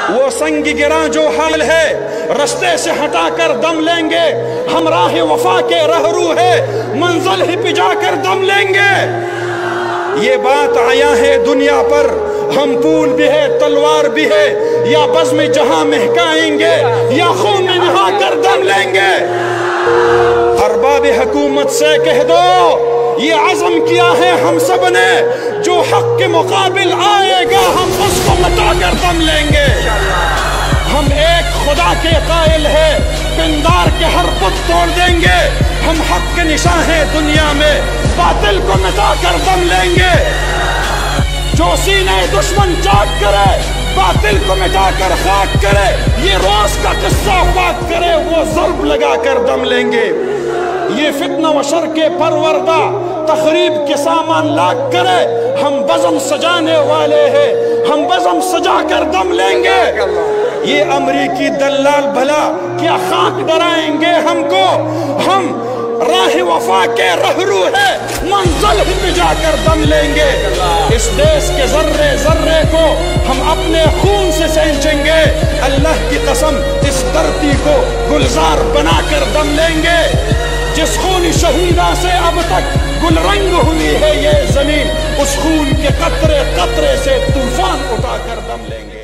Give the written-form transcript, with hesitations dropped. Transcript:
وہ سنگ گراں جو حال ہے رستے سے ہٹا کر دم لیں گے، ہم راہ وفا کے رہرو ہے منزل ہی پہ جا کر دم لیں گے۔ یہ بات آیا ہے دنیا پر، ہم پھول بھی ہے تلوار بھی ہے، یا بزم جہاں مہکائیں گے یا خون میں نہا کر دم لیں گے۔ ارباب حکومت سے کہہ دو یہ عزم کیا ہے ہم سب نے، جو حق کے مقابل آئے گا ہم اس کو مٹا کر دم لیں گے۔ ہم ایک خدا کے قائل ہے، پندار کے ہر بت توڑ دیں گے، ہم حق کے نشاں ہیں دنیا میں، باطل کو مٹا کر دم لیں گے۔ جو سینے دشمن چاک کرے، باطل کو مٹا کر خاک کرے، یہ روز کا قصہ پاک کرے، وہ ضرب لگا کر دم لیں گے۔ یہ فتنہ و شر کے پروردہ تخریب کے سامان لاکھ کرے، ہم بزم سجانے والے ہیں، ہم بزم سجا کر دم لیں گے۔ یہ امریکی دلال بھلا کیا خاک ڈرائیں گے ہم کو، ہم راہ وفا کے رہرو ہے منزل ہی پہ جا کر دم لیں گے۔ اس دیس کے ذرے ذرے کو ہم اپنے خون سے سینچیں گے، اللہ کی قسم اس دھرتی کو گلزار بنا کر دم لیں گے۔ جس خون شہیدہ سے اب تک گل رنگ ہوئی ہے یہ زمین، اس خون کے قطرے قطرے سے طوفان اٹھا کر دم لیں گے۔